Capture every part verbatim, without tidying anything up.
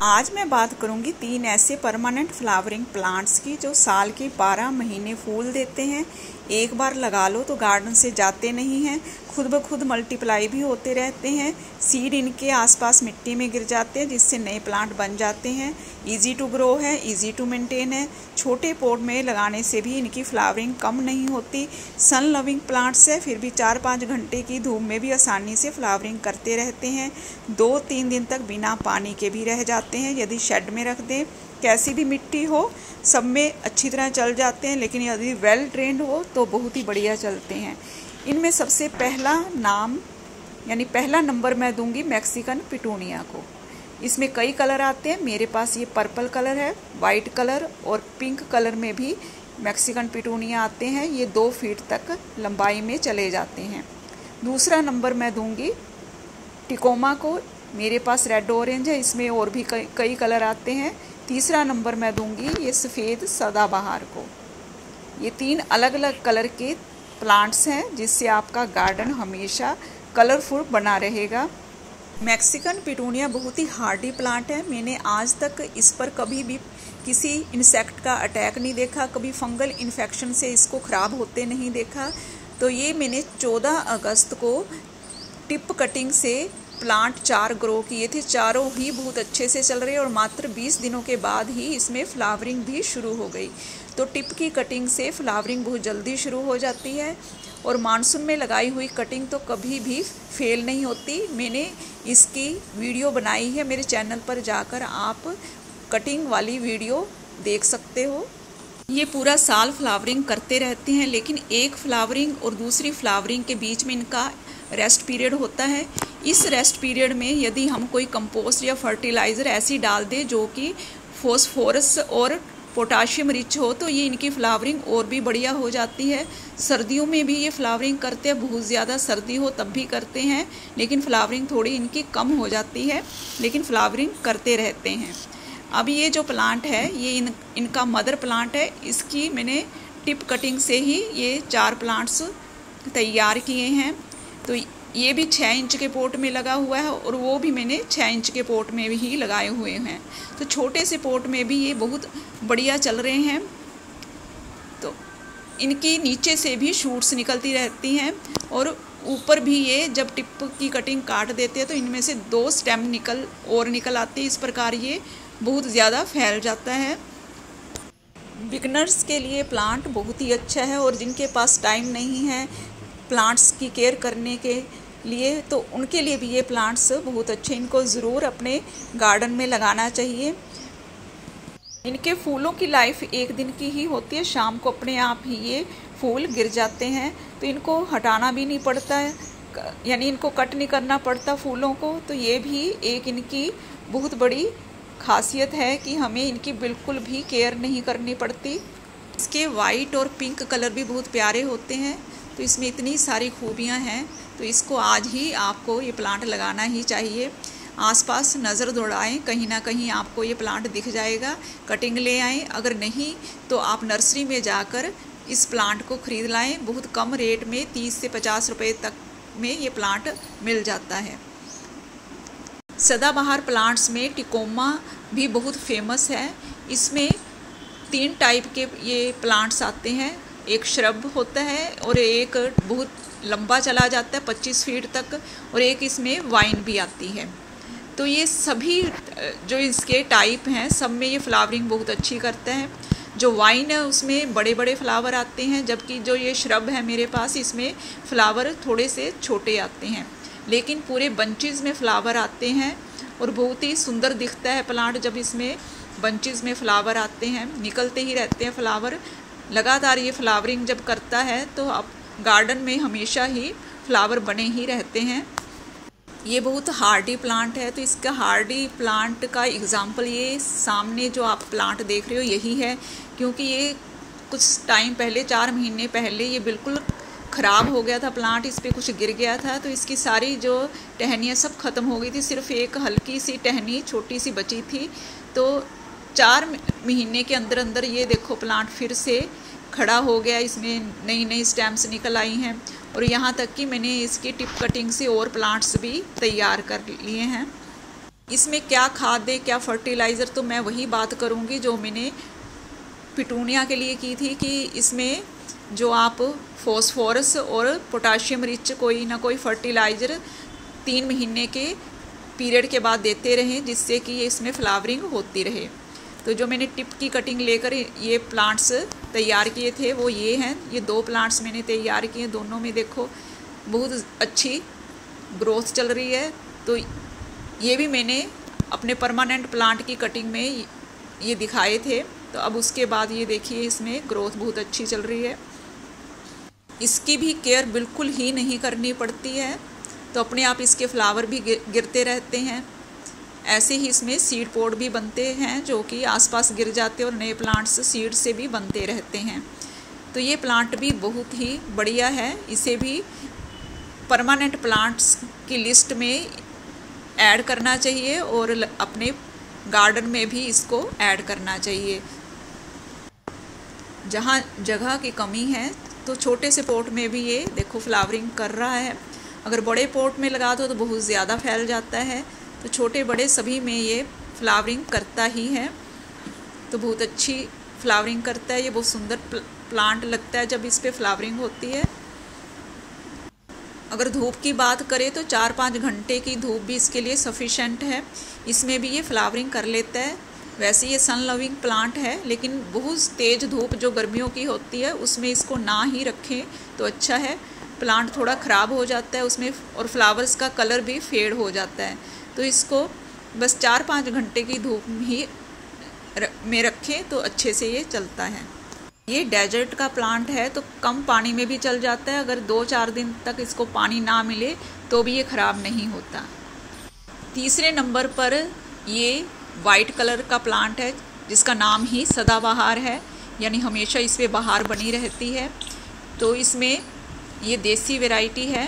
आज मैं बात करूंगी तीन ऐसे परमानेंट फ्लावरिंग प्लांट्स की जो साल के बारह महीने फूल देते हैं। एक बार लगा लो तो गार्डन से जाते नहीं हैं, खुद ब खुद मल्टीप्लाई भी होते रहते हैं। सीड इनके आसपास मिट्टी में गिर जाते हैं जिससे नए प्लांट बन जाते हैं। इजी टू ग्रो है, इजी टू मेंटेन है। छोटे पॉट में लगाने से भी इनकी फ्लावरिंग कम नहीं होती। सन लविंग प्लांट्स है, फिर भी चार पाँच घंटे की धूप में भी आसानी से फ्लावरिंग करते रहते हैं। दो तीन दिन तक बिना पानी के भी रह जाते हैं यदि शेड में रख दें। कैसी भी मिट्टी हो सब में अच्छी तरह चल जाते हैं, लेकिन यदि वेल ट्रेंड हो तो बहुत ही बढ़िया चलते हैं। इनमें सबसे पहला नाम यानी पहला नंबर मैं दूंगी मैक्सिकन पिटूनिया को। इसमें कई कलर आते हैं, मेरे पास ये पर्पल कलर है, वाइट कलर और पिंक कलर में भी मैक्सिकन पिटूनिया आते हैं। ये दो फीट तक लंबाई में चले जाते हैं। दूसरा नंबर मैं दूंगी टिकोमा को, मेरे पास रेड ऑरेंज है, इसमें और भी कई कई कलर आते हैं। तीसरा नंबर मैं दूंगी ये सफ़ेद सदाबहार को। ये तीन अलग अलग कलर के प्लांट्स हैं जिससे आपका गार्डन हमेशा कलरफुल बना रहेगा। मैक्सिकन पिटूनिया बहुत ही हार्डी प्लांट है। मैंने आज तक इस पर कभी भी किसी इंसेक्ट का अटैक नहीं देखा, कभी फंगल इन्फेक्शन से इसको ख़राब होते नहीं देखा। तो ये मैंने चौदह अगस्त को टिप कटिंग से प्लांट चार ग्रो किए थे, चारों ही बहुत अच्छे से चल रहे और मात्र बीस दिनों के बाद ही इसमें फ्लावरिंग भी शुरू हो गई। तो टिप की कटिंग से फ्लावरिंग बहुत जल्दी शुरू हो जाती है और मानसून में लगाई हुई कटिंग तो कभी भी फेल नहीं होती। मैंने इसकी वीडियो बनाई है, मेरे चैनल पर जाकर आप कटिंग वाली वीडियो देख सकते हो। ये पूरा साल फ्लावरिंग करते रहते हैं, लेकिन एक फ्लावरिंग और दूसरी फ्लावरिंग के बीच में इनका रेस्ट पीरियड होता है। इस रेस्ट पीरियड में यदि हम कोई कंपोस्ट या फर्टिलाइज़र ऐसी डाल दें जो कि फॉस्फोरस और पोटाशियम रिच हो तो ये इनकी फ्लावरिंग और भी बढ़िया हो जाती है। सर्दियों में भी ये फ्लावरिंग करते हैं, बहुत ज़्यादा सर्दी हो तब भी करते हैं, लेकिन फ्लावरिंग थोड़ी इनकी कम हो जाती है, लेकिन फ्लावरिंग करते रहते हैं। अब ये जो प्लांट है ये इन इनका मदर प्लांट है। इसकी मैंने टिप कटिंग से ही ये चार प्लांट्स तैयार किए हैं। तो ये भी छः इंच के पोट में लगा हुआ है और वो भी मैंने छः इंच के पोट में ही लगाए हुए हैं। तो छोटे से पोट में भी ये बहुत बढ़िया चल रहे हैं। तो इनकी नीचे से भी शूट्स निकलती रहती हैं और ऊपर भी ये जब टिप की कटिंग काट देते हैं तो इनमें से दो स्टेम निकल और निकल आते हैं। इस प्रकार ये बहुत ज़्यादा फैल जाता है। बिगनर्स के लिए प्लांट बहुत ही अच्छा है और जिनके पास टाइम नहीं है प्लांट्स की केयर करने के लिए तो उनके लिए भी ये प्लांट्स बहुत अच्छे, इनको ज़रूर अपने गार्डन में लगाना चाहिए। इनके फूलों की लाइफ एक दिन की ही होती है, शाम को अपने आप ही ये फूल गिर जाते हैं। तो इनको हटाना भी नहीं पड़ता है, यानी इनको कट नहीं करना पड़ता फूलों को। तो ये भी एक इनकी बहुत बड़ी खासियत है कि हमें इनकी बिल्कुल भी केयर नहीं करनी पड़ती। इसके वाइट और पिंक कलर भी बहुत प्यारे होते हैं। तो इसमें इतनी सारी खूबियां हैं, तो इसको आज ही आपको ये प्लांट लगाना ही चाहिए। आसपास नज़र दौड़ाएं, कहीं ना कहीं आपको ये प्लांट दिख जाएगा। कटिंग ले आएँ, अगर नहीं तो आप नर्सरी में जाकर इस प्लांट को ख़रीद लाएं। बहुत कम रेट में तीस से पचास रुपये तक में ये प्लांट मिल जाता है। सदाबहार प्लांट्स में टिकोमा भी बहुत फेमस है। इसमें तीन टाइप के ये प्लांट्स आते हैं, एक श्रब होता है और एक बहुत लंबा चला जाता है पच्चीस फीट तक, और एक इसमें वाइन भी आती है। तो ये सभी जो इसके टाइप हैं सब में ये फ्लावरिंग बहुत अच्छी करता है। जो वाइन है उसमें बड़े बड़े फ्लावर आते हैं, जबकि जो ये श्रब है मेरे पास इसमें फ्लावर थोड़े से छोटे आते हैं, लेकिन पूरे बंचेस में फ्लावर आते हैं और बहुत ही सुंदर दिखता है प्लांट जब इसमें बंचेस में फ्लावर आते हैं, निकलते ही रहते हैं फ्लावर। लगातार ये फ्लावरिंग जब करता है तो आप गार्डन में हमेशा ही फ्लावर बने ही रहते हैं। ये बहुत हार्डी प्लांट है, तो इसका हार्डी प्लांट का एग्जाम्पल ये सामने जो आप प्लांट देख रहे हो यही है, क्योंकि ये कुछ टाइम पहले चार महीने पहले ये बिल्कुल ख़राब हो गया था प्लांट, इस पर कुछ गिर गया था तो इसकी सारी जो टहनियाँ सब ख़त्म हो गई थी, सिर्फ एक हल्की सी टहनी छोटी सी बची थी। तो चार महीने के अंदर अंदर ये देखो प्लांट फिर से खड़ा हो गया, इसमें नई नई स्टेम्स निकल आई हैं और यहाँ तक कि मैंने इसकी टिप कटिंग से और प्लांट्स भी तैयार कर लिए हैं। इसमें क्या खाद दे, क्या फर्टिलाइज़र, तो मैं वही बात करूँगी जो मैंने पिटूनिया के लिए की थी कि इसमें जो आप फॉस्फोरस और पोटाशियम रिच कोई ना कोई फर्टिलाइज़र तीन महीने के पीरियड के बाद देते रहें, जिससे कि ये इसमें फ्लावरिंग होती रहे। तो जो मैंने टिप की कटिंग लेकर ये प्लांट्स तैयार किए थे वो ये हैं। ये दो प्लांट्स मैंने तैयार किए, दोनों में देखो बहुत अच्छी ग्रोथ चल रही है। तो ये भी मैंने अपने परमानेंट प्लांट की कटिंग में ये दिखाए थे। तो अब उसके बाद ये देखिए इसमें ग्रोथ बहुत अच्छी चल रही है। इसकी भी केयर बिल्कुल ही नहीं करनी पड़ती है, तो अपने आप इसके फ्लावर भी गिरते रहते हैं। ऐसे ही इसमें सीड पॉड भी बनते हैं जो कि आसपास गिर जाते हैं और नए प्लांट्स सीड से भी बनते रहते हैं। तो ये प्लांट भी बहुत ही बढ़िया है, इसे भी परमानेंट प्लांट्स की लिस्ट में ऐड करना चाहिए और अपने गार्डन में भी इसको ऐड करना चाहिए। जहाँ जगह की कमी है तो छोटे से पॉट में भी ये देखो फ्लावरिंग कर रहा है। अगर बड़े पॉट में लगा दो तो बहुत ज़्यादा फैल जाता है, तो छोटे बड़े सभी में ये फ्लावरिंग करता ही है। तो बहुत अच्छी फ्लावरिंग करता है, ये बहुत सुंदर प्लांट लगता है जब इस पर फ्लावरिंग होती है। अगर धूप की बात करें तो चार पाँच घंटे की धूप भी इसके लिए सफिशेंट है, इसमें भी ये फ्लावरिंग कर लेता है। वैसे ये सन लविंग प्लांट है, लेकिन बहुत तेज़ धूप जो गर्मियों की होती है उसमें इसको ना ही रखें तो अच्छा है। प्लांट थोड़ा ख़राब हो जाता है उसमें और फ्लावर्स का कलर भी फेड हो जाता है। तो इसको बस चार पाँच घंटे की धूप ही में रखें तो अच्छे से ये चलता है। ये डेजर्ट का प्लांट है तो कम पानी में भी चल जाता है। अगर दो चार दिन तक इसको पानी ना मिले तो भी ये ख़राब नहीं होता। तीसरे नंबर पर ये वाइट कलर का प्लांट है जिसका नाम ही सदाबहार है, यानी हमेशा इस पर बहार बनी रहती है। तो इसमें ये देसी वैरायटी है।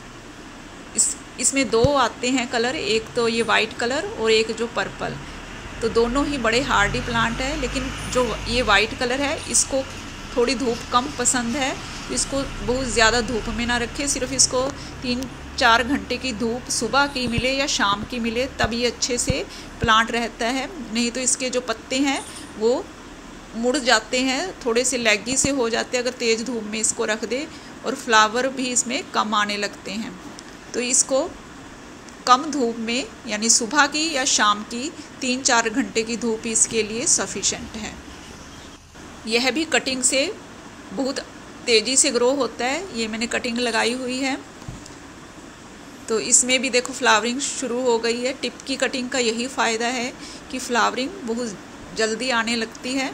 इस इसमें दो आते हैं कलर, एक तो ये वाइट कलर और एक जो पर्पल। तो दोनों ही बड़े हार्डी प्लांट है, लेकिन जो ये वाइट कलर है इसको थोड़ी धूप कम पसंद है। इसको बहुत ज़्यादा धूप में ना रखें, सिर्फ इसको तीन चार घंटे की धूप सुबह की मिले या शाम की मिले तब ये अच्छे से प्लांट रहता है। नहीं तो इसके जो पत्ते हैं वो मुड़ जाते हैं, थोड़े से लैगी से हो जाते हैं अगर तेज़ धूप में इसको रख दे, और फ्लावर भी इसमें कम आने लगते हैं। तो इसको कम धूप में यानी सुबह की या शाम की तीन चार घंटे की धूप इसके लिए सफिशेंट है। यह भी कटिंग से बहुत तेज़ी से ग्रो होता है। ये मैंने कटिंग लगाई हुई है तो इसमें भी देखो फ्लावरिंग शुरू हो गई है। टिप की कटिंग का यही फ़ायदा है कि फ्लावरिंग बहुत जल्दी आने लगती है।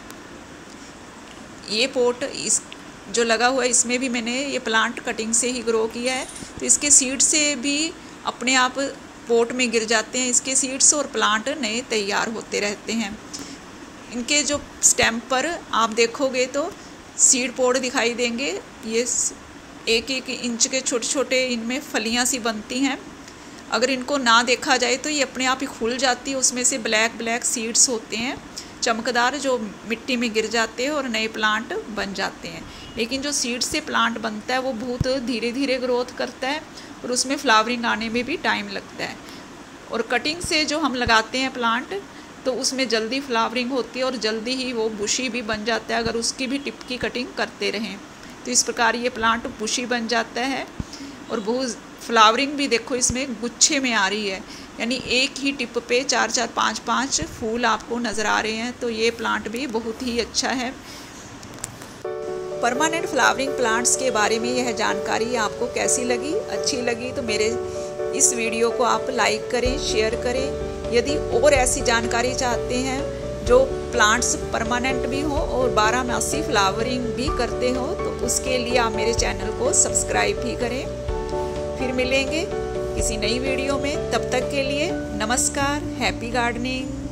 ये पोट इस जो लगा हुआ है इसमें भी मैंने ये प्लांट कटिंग से ही ग्रो किया है। तो इसके सीड से भी अपने आप पोट में गिर जाते हैं इसके सीड्स और प्लांट नए तैयार होते रहते हैं। इनके जो स्टेम पर आप देखोगे तो सीड पोड दिखाई देंगे। ये एक एक इंच के छोटे छोटे इनमें फलियां सी बनती हैं। अगर इनको ना देखा जाए तो ये अपने आप ही खुल जाती है, उसमें से ब्लैक ब्लैक सीड्स होते हैं चमकदार, जो मिट्टी में गिर जाते हैं और नए प्लांट बन जाते हैं। लेकिन जो सीड से प्लांट बनता है वो बहुत धीरे धीरे ग्रोथ करता है और उसमें फ्लावरिंग आने में भी टाइम लगता है। और कटिंग से जो हम लगाते हैं प्लांट तो उसमें जल्दी फ्लावरिंग होती है और जल्दी ही वो बुशी भी बन जाता है अगर उसकी भी टिप की कटिंग करते रहें। तो इस प्रकार ये प्लांट बुशी बन जाता है और बहुत फ्लावरिंग भी देखो इसमें गुच्छे में आ रही है, यानी एक ही टिप पे चार चार पाँच पाँच फूल आपको नज़र आ रहे हैं। तो ये प्लांट भी बहुत ही अच्छा है। परमानेंट फ्लावरिंग प्लांट्स के बारे में यह जानकारी आपको कैसी लगी? अच्छी लगी तो मेरे इस वीडियो को आप लाइक करें, शेयर करें। यदि और ऐसी जानकारी चाहते हैं जो प्लांट्स परमानेंट भी हो और बारहमासी फ्लावरिंग भी करते हो तो उसके लिए आप मेरे चैनल को सब्सक्राइब भी करें। फिर मिलेंगे किसी नई वीडियो में, तब तक के लिए नमस्कार। Happy gardening.